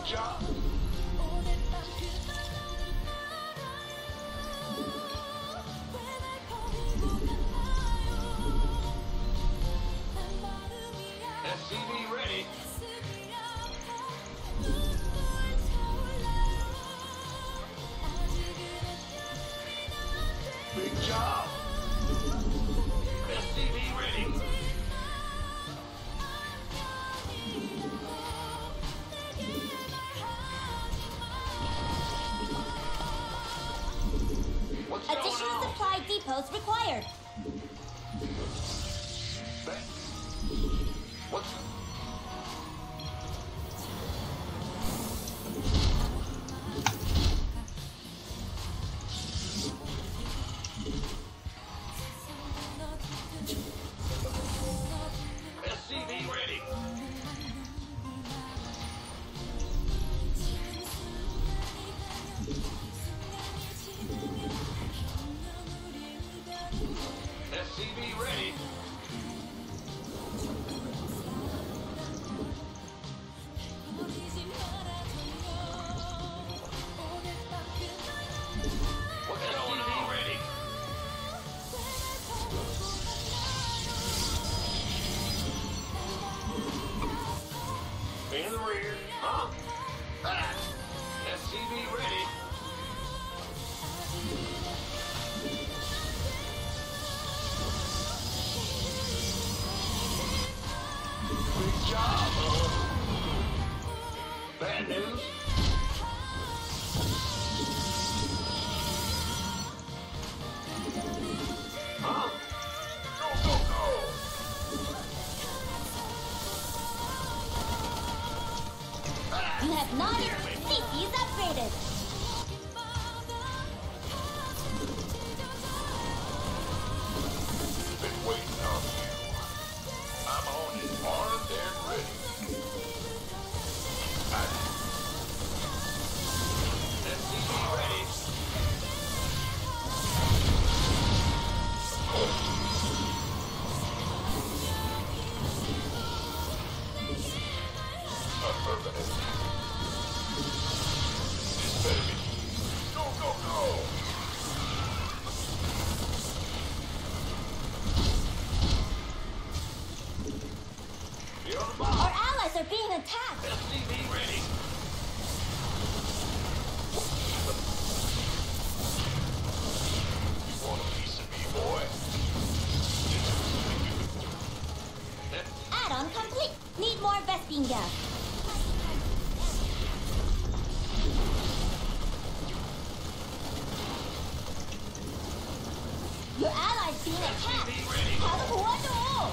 Big job. SCV ready. Big job. SCV ready. What's going Additional on? supply depots required. What's... SCV ready. SCV ready. What's going on? Ready. In the rear. Huh? Ah. SCV ready. Good job. Bad news. Huh? Go, go, go. You have not. Safety is upgraded. Been waiting on you. I'm on it, armed and ready. SCV ready. Affirmative. This better be. Go, go, go. Be on the ball. Our allies are being attacked. SCV ready. You want a piece of me, boy? Add-on complete. Need more Vespine gas. Your allies being attacked. SCV ready. Wonderful.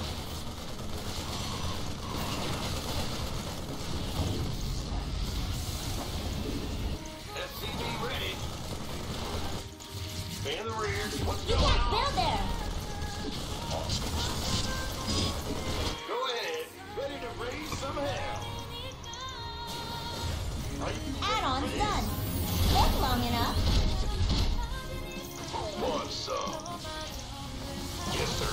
SCV ready. Stay in the rear. What's You going can't on? build there. Go ahead. Ready to raise some hell. Are you Add-ons ready? done. Took long enough. Who wants some? Yes, sir.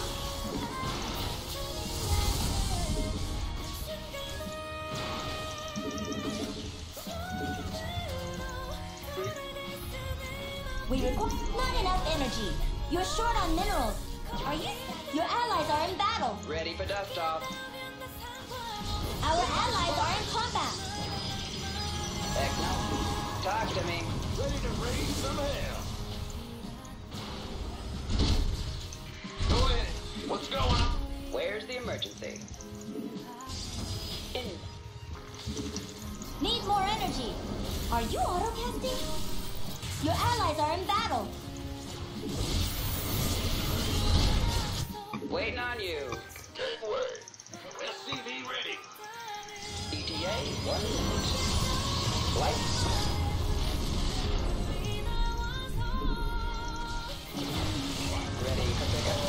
We require not enough energy. You're short on minerals. Are you? Your allies are in battle. Ready for dust off. Our allies are in combat. Techno, talk to me. Ready to raise some hell. Go ahead. What's going on? Where's the emergency? In. Need more energy. Are you auto-casting? Your allies are in battle. Waiting on you. Gateway. SCV ready. ETA, 1 minute. Light. Ready for pickup.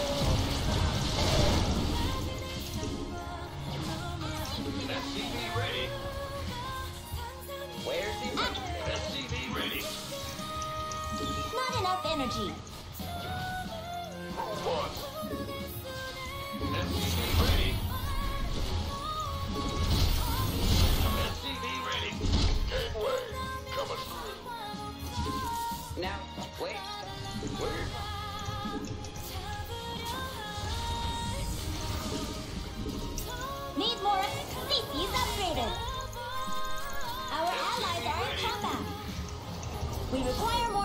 SCV ready. Where's the emergency? SCV ready. Not enough energy. Who wants? SCV ready. SCV ready.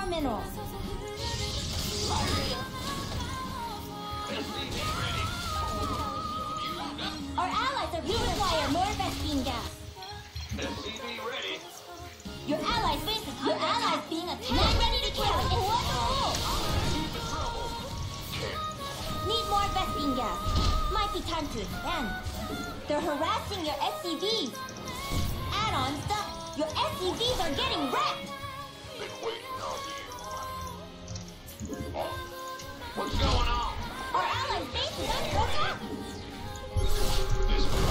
more minerals. SCV ready. Our allies are being require more Vespene gas. SCV ready. Your allies being attacked. Not ready to kill. Deep in trouble. Need more Vespene gas. Might be time to expand. They're harassing your SCVs. Add-on stuff. Your SCVs are getting wrecked. Been waiting on you. Oh, what's going on? Our allies' base is under attack. This way.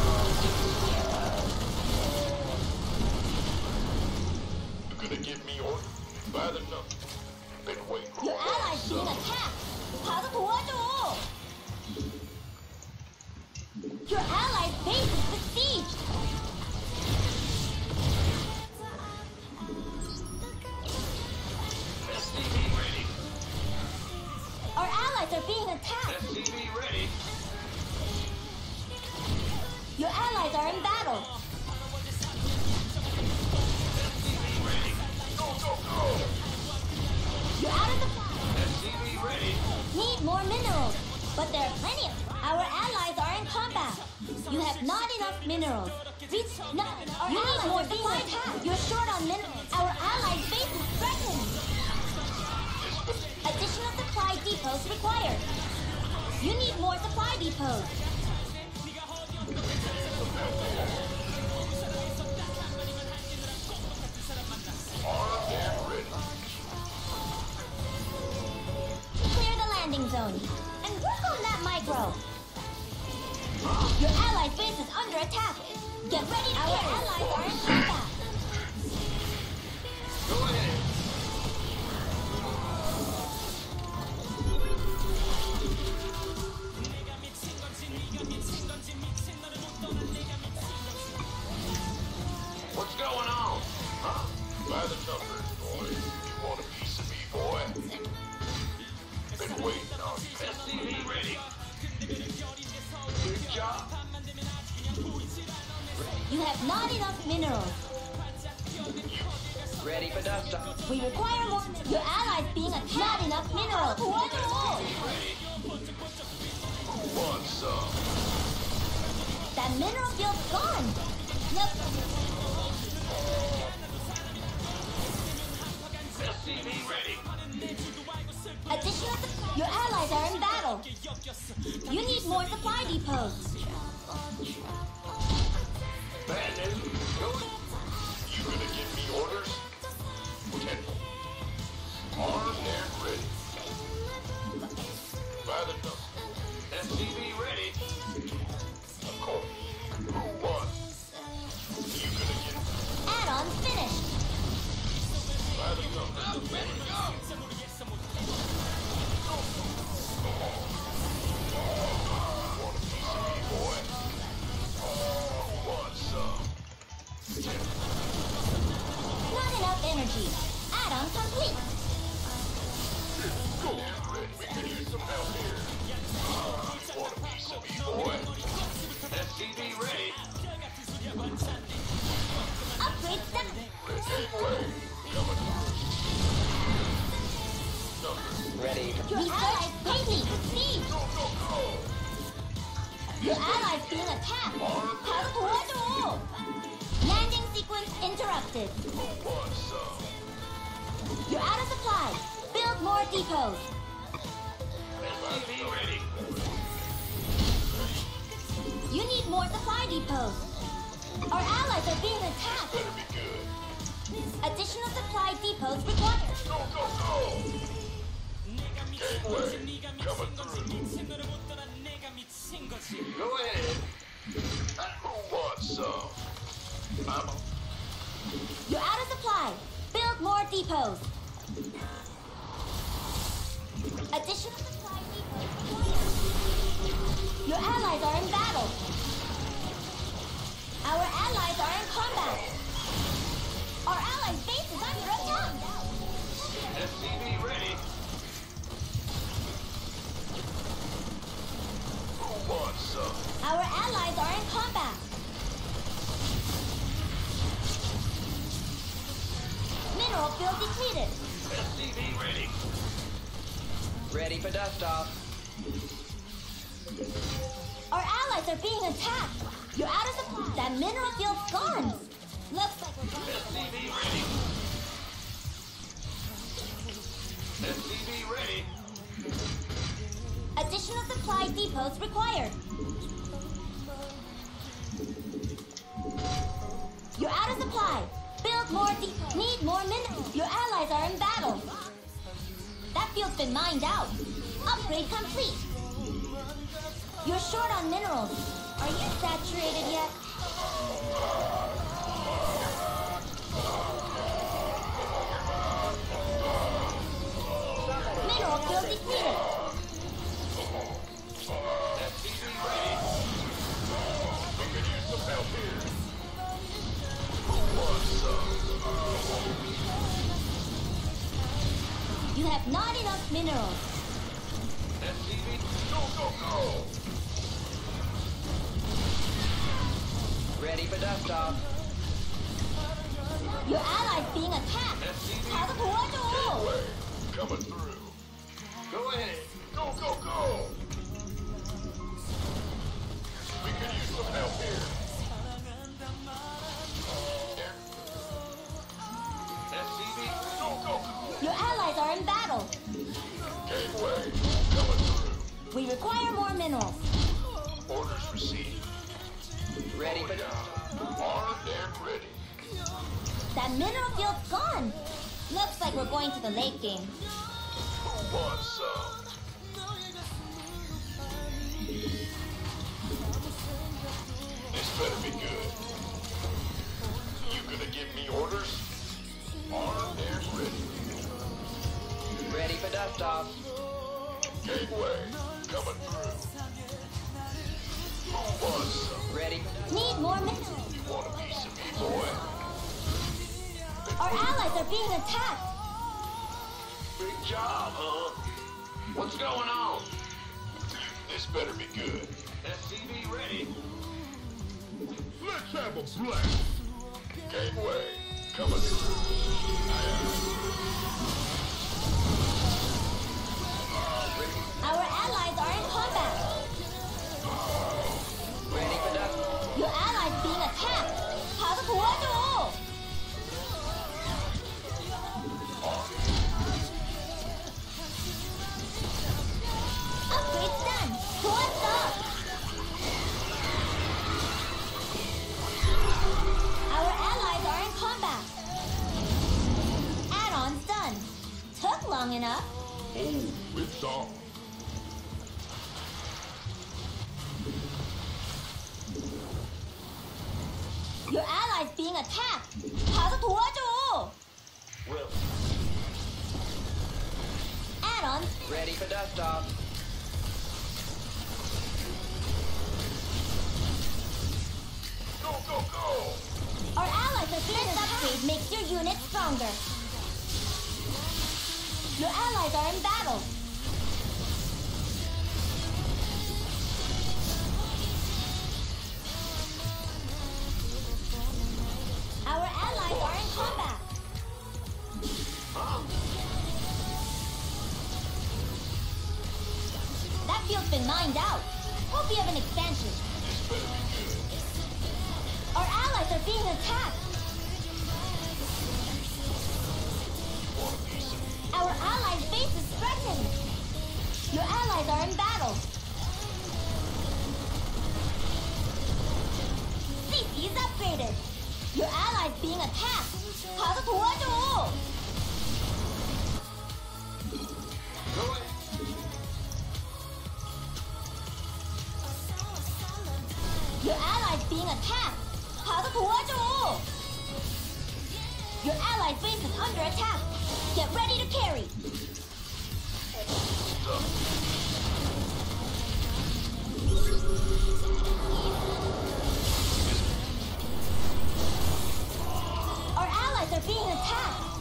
You gonna give me orders? By the number. Been waiting for Your a allies being long attacked. 가서 도와줘. Your allies' base is besieged. SCV ready. Our allies are being attacked. SCV ready. Your allies are in battle. SCV ready. Go, go, go. You're out of the fight. SCV ready. Need more minerals. But there are plenty of. Our allies are in combat. You have not enough minerals. Reach not. You need more supply. You're short on minerals. Our allies' base is threatened. Additional supply depots required. You need more supply depots. Armed and ready. Clear the landing zone. And work on that micro. Your allies' base is under attack. Get ready. Our allies are in combat. Go ahead. What's going on? Huh? By the numbers, boy. You want a piece of me, boy? Been waiting on you. SCV ready. Good job. You have not enough minerals. Ready for dust off. We require more. Your allies being attacked. Not enough minerals. Ready. Who wants some? That mineral field's gone. Nope. SCV ready. Additional. Your allies are in battle. You need more supply depots. Bad news. Go. You gonna give me orders? Temple. Armed and ready. By the number. SCV ready. Of course. Who wants? You gonna get Add-on finished. by the number. Ready to go. Want a piece of me, boy? Who wants some? Not enough energy. Add-on complete. Go get ready. We could use some help here. Want a piece of me, boy? SCV ready. Upgrade status. Ready way. Coming through. Ready for Your allies base besieged. Go, go, go. Your allies being attacked. 가서 도와줘. Landing sequence interrupted. Who wants some? You're out of supply. Build more depots. SCV ready. You need more supply depots. Our allies are being attacked. Better be good. Additional supply depots required. Go, go, go. Gateway. Coming through. Go ahead. Who wants some? I'm a You're out of supply. Build more depots. Additional supply depots required. Your allies are in battle. Our allies are in combat. Our allies' base is under attack. SCV ready. Who wants some? Our allies are in combat. Mineral field depleted. SCV ready. Ready for dust off. Our allies are being attacked. You're out of supply. That mineral field's gone. Looks like we're going. SCV ready. SCV ready. Additional supply depots required. You're out of supply. Build more depots. Need more minerals. Your allies are in battle. That field's been mined out. Upgrade complete. You're short on minerals. Are you saturated yet? Mineral field depleted. SCV ready. We could use some help here. Who wants some? You have not enough minerals. SCV, go, go, go! Ready for dust off. Your allies being attacked. 가서 도와줘. Gateway, coming through. Go ahead, go, go, go! We could use some help here. SCV, go, go, go! Your allies are in battle. Gateway, coming through. We require more minerals. Orders received. Ready for Going dust down. Armed and ready. That mineral field's gone. Looks like we're going to the late game. Who wants some? This better be good. You gonna give me orders? Armed and ready. Ready for dust off. Gateway, coming through. Who wants some? Ready for dust. Need more minerals. You want a piece of me, boy? Our allies are being attacked. Big job, huh? What's going on? This better be good. SCV ready. Let's have a blast. Gateway, coming through. Our allies are in combat. Ready for dust. Your allies being attacked. 가서 도와줘. Upgrade done. 좋았어. Our allies are in combat. Add-ons done. Took long enough. Oh, it's on. Your allies being attacked. 가서 도와줘. Well, Add-ons. Ready for dust off. go, go, go! Our allies are being attacked. This upgrade makes your unit stronger. Your allies are in battle. Our allies are in combat. That field's been mined out. Hope you have an expansion. This better be good. Our allies are being attacked. Want a piece of me? Our allies' base is threatened. Your allies are in battle. CC is upgraded. Your allies being attacked. 가서 도와줘. Go ahead. Your allies being attacked. 가서 도와줘. Your allies' base is under attack. Get ready to carry. Our allies are being attacked.